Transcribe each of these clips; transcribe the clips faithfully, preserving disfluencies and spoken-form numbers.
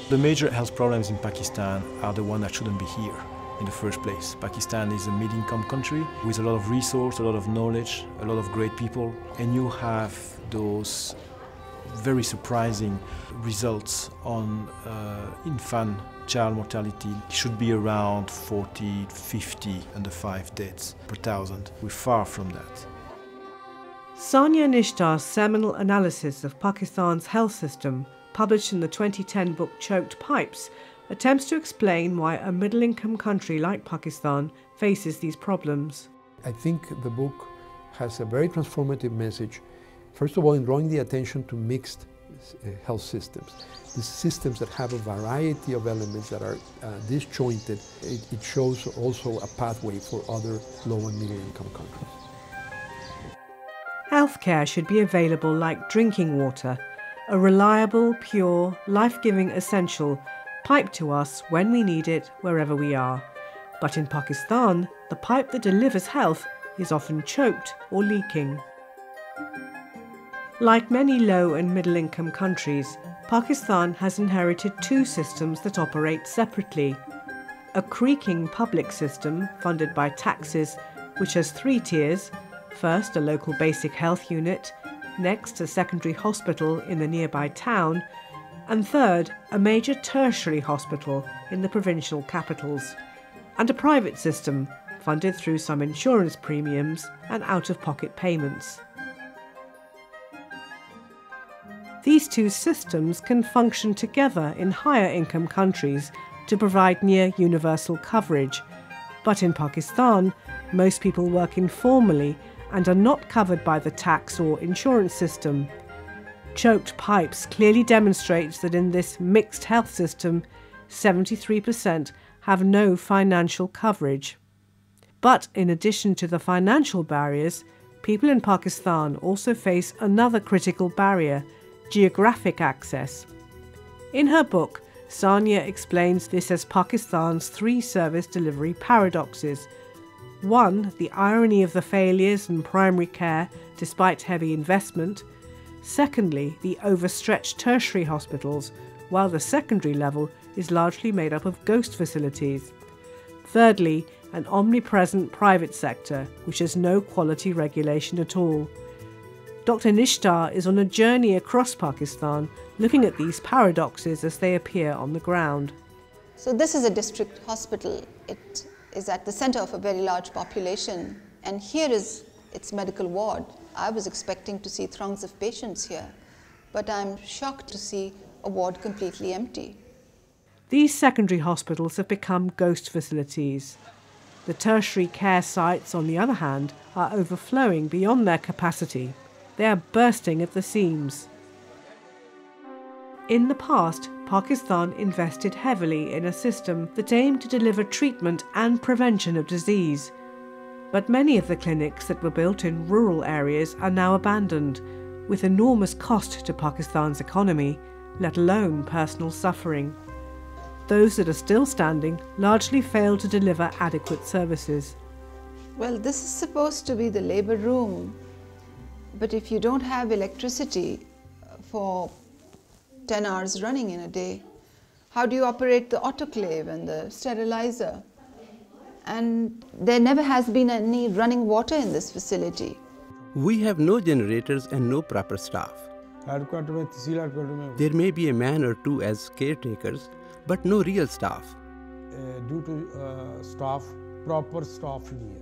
The major health problems in Pakistan are the ones that shouldn't be here in the first place. Pakistan is a mid-income country with a lot of resource, a lot of knowledge, a lot of great people, and you have those very surprising results on uh, infant child mortality. It should be around forty, fifty under five deaths per thousand. We're far from that. Sania Nishtar's seminal analysis of Pakistan's health system, published in the twenty ten book Choked Pipes, attempts to explain why a middle-income country like Pakistan faces these problems. I think the book has a very transformative message, first of all in drawing the attention to mixed uh, health systems. These systems that have a variety of elements that are uh, disjointed. It, it shows also a pathway for other low and middle-income countries. Healthcare should be available like drinking water, a reliable, pure, life-giving essential piped to us when we need it, wherever we are. But in Pakistan, the pipe that delivers health is often choked or leaking. Like many low and middle-income countries, Pakistan has inherited two systems that operate separately. A creaking public system funded by taxes, which has three tiers: first, a local basic health unit, next, a secondary hospital in the nearby town, and third, a major tertiary hospital in the provincial capitals, and a private system funded through some insurance premiums and out-of-pocket payments. These two systems can function together in higher income countries to provide near universal coverage, but in Pakistan, most people work informally and are not covered by the tax or insurance system. Choked Pipes clearly demonstrates that in this mixed health system, seventy-three percent have no financial coverage. But in addition to the financial barriers, people in Pakistan also face another critical barrier: geographic access. In her book, Sania explains this as Pakistan's three service delivery paradoxes. One, the irony of the failures in primary care despite heavy investment. Secondly, the overstretched tertiary hospitals, while the secondary level is largely made up of ghost facilities. Thirdly, an omnipresent private sector, which has no quality regulation at all. Doctor Nishtar is on a journey across Pakistan, looking at these paradoxes as they appear on the ground. So this is a district hospital. It is at the center of a very large population, and here is its medical ward. I was expecting to see throngs of patients here, but I'm shocked to see a ward completely empty. These secondary hospitals have become ghost facilities. The tertiary care sites, on the other hand, are overflowing beyond their capacity. They are bursting at the seams. In the past, Pakistan invested heavily in a system that aimed to deliver treatment and prevention of disease. But many of the clinics that were built in rural areas are now abandoned, with enormous cost to Pakistan's economy, let alone personal suffering. Those that are still standing largely fail to deliver adequate services. Well, this is supposed to be the labor room, but if you don't have electricity for ten hours running in a day, how do you operate the autoclave and the sterilizer? And there never has been any running water in this facility. We have no generators and no proper staff. There may be a man or two as caretakers, but no real staff. Uh, due to uh, staff, proper staff.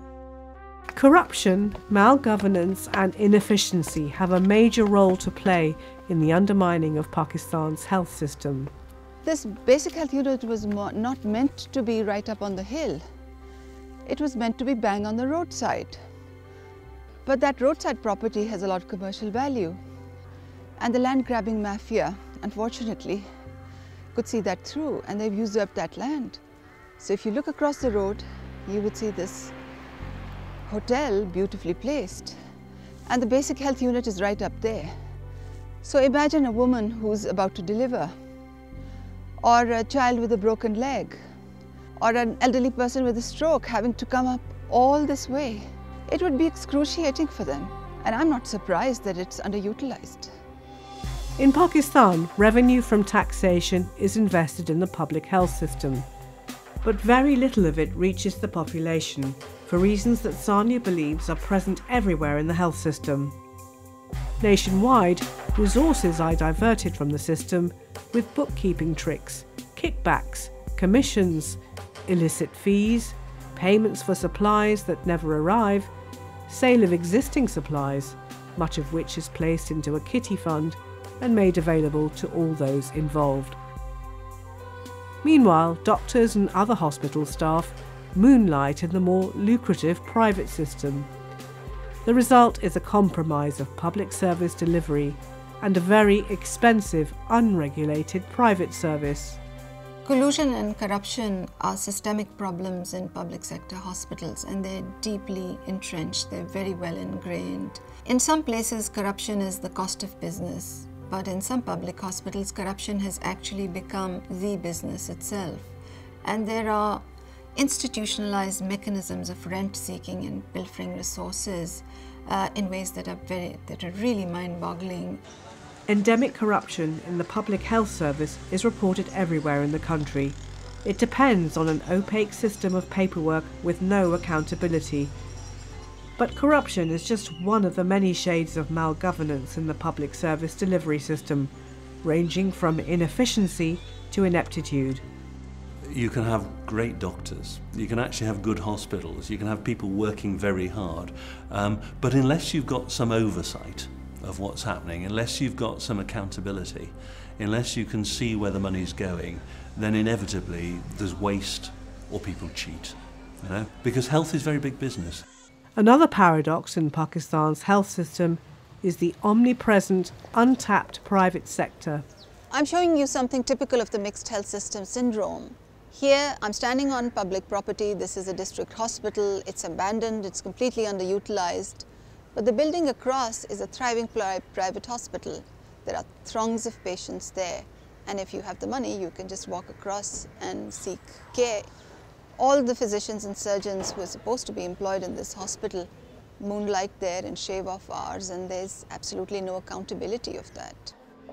Corruption, malgovernance and inefficiency have a major role to play in the undermining of Pakistan's health system. This basic health unit was not meant to be right up on the hill. It was meant to be bang on the roadside. But that roadside property has a lot of commercial value. And the land grabbing mafia, unfortunately, could see that through, and they've used up that land. So if you look across the road, you would see this hotel beautifully placed. And the basic health unit is right up there. So imagine a woman who's about to deliver, or a child with a broken leg, or an elderly person with a stroke having to come up all this way. It would be excruciating for them, and I'm not surprised that it's underutilized. In Pakistan, revenue from taxation is invested in the public health system, but very little of it reaches the population for reasons that Sania believes are present everywhere in the health system. Nationwide, resources are diverted from the system with bookkeeping tricks, kickbacks, commissions, illicit fees, payments for supplies that never arrive, sale of existing supplies, much of which is placed into a kitty fund and made available to all those involved. Meanwhile, doctors and other hospital staff moonlight in the more lucrative private system. The result is a compromise of public service delivery and a very expensive, unregulated private service. Collusion and corruption are systemic problems in public sector hospitals, and they're deeply entrenched, they're very well ingrained. In some places, corruption is the cost of business, but in some public hospitals, corruption has actually become the business itself. And there are institutionalized mechanisms of rent-seeking and pilfering resources uh, in ways that are very, that are really mind-boggling. Endemic corruption in the public health service is reported everywhere in the country. It depends on an opaque system of paperwork with no accountability. But corruption is just one of the many shades of malgovernance in the public service delivery system, ranging from inefficiency to ineptitude. You can have great doctors, you can actually have good hospitals, you can have people working very hard, um, but unless you've got some oversight of what's happening, unless you've got some accountability, unless you can see where the money's going, then inevitably there's waste or people cheat, you know? Because health is very big business. Another paradox in Pakistan's health system is the omnipresent, untapped private sector. I'm showing you something typical of the mixed health system syndrome. Here, I'm standing on public property. This is a district hospital. It's abandoned. It's completely underutilized. But the building across is a thriving private hospital. There are throngs of patients there. And if you have the money, you can just walk across and seek care. All the physicians and surgeons who are supposed to be employed in this hospital moonlight there and shave off hours, and there's absolutely no accountability of that.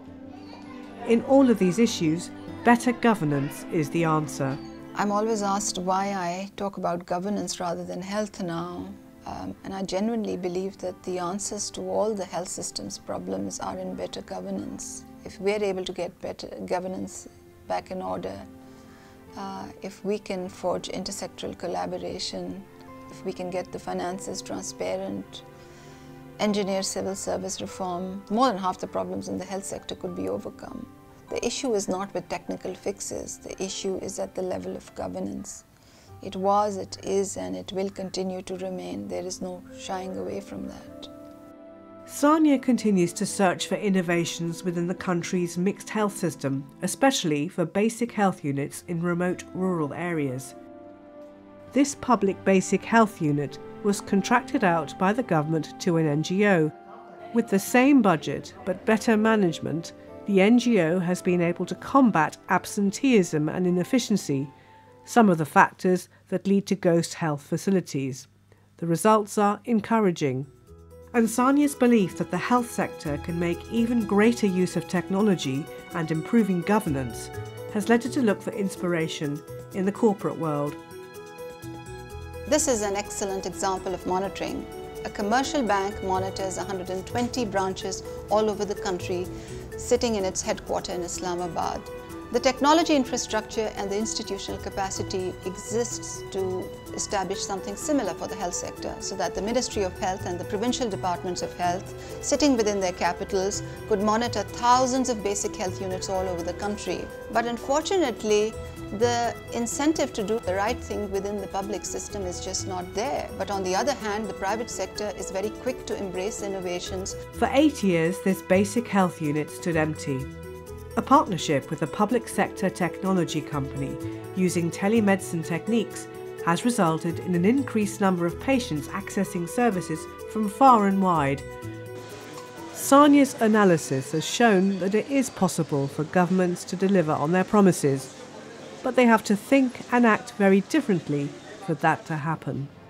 In all of these issues, better governance is the answer. I'm always asked why I talk about governance rather than health now. Um, and I genuinely believe that the answers to all the health system's problems are in better governance. If we're able to get better governance back in order, uh, if we can forge intersectoral collaboration, if we can get the finances transparent, engineer civil service reform, more than half the problems in the health sector could be overcome. The issue is not with technical fixes, the issue is at the level of governance. It was, it is, and it will continue to remain. There is no shying away from that. Sania continues to search for innovations within the country's mixed health system, especially for basic health units in remote rural areas. This public basic health unit was contracted out by the government to an N G O. With the same budget but better management, the N G O has been able to combat absenteeism and inefficiency, some of the factors that lead to ghost health facilities. The results are encouraging. And Sania's belief that the health sector can make even greater use of technology and improving governance has led her to look for inspiration in the corporate world. This is an excellent example of monitoring. A commercial bank monitors one hundred twenty branches all over the country, sitting in its headquarters in Islamabad. The technology infrastructure and the institutional capacity exists to establish something similar for the health sector, so that the Ministry of Health and the provincial departments of health, sitting within their capitals, could monitor thousands of basic health units all over the country. But unfortunately, the incentive to do the right thing within the public system is just not there. But on the other hand, the private sector is very quick to embrace innovations. For eight years, this basic health unit stood empty. A partnership with a public sector technology company using telemedicine techniques has resulted in an increased number of patients accessing services from far and wide. Sania's analysis has shown that it is possible for governments to deliver on their promises, but they have to think and act very differently for that to happen.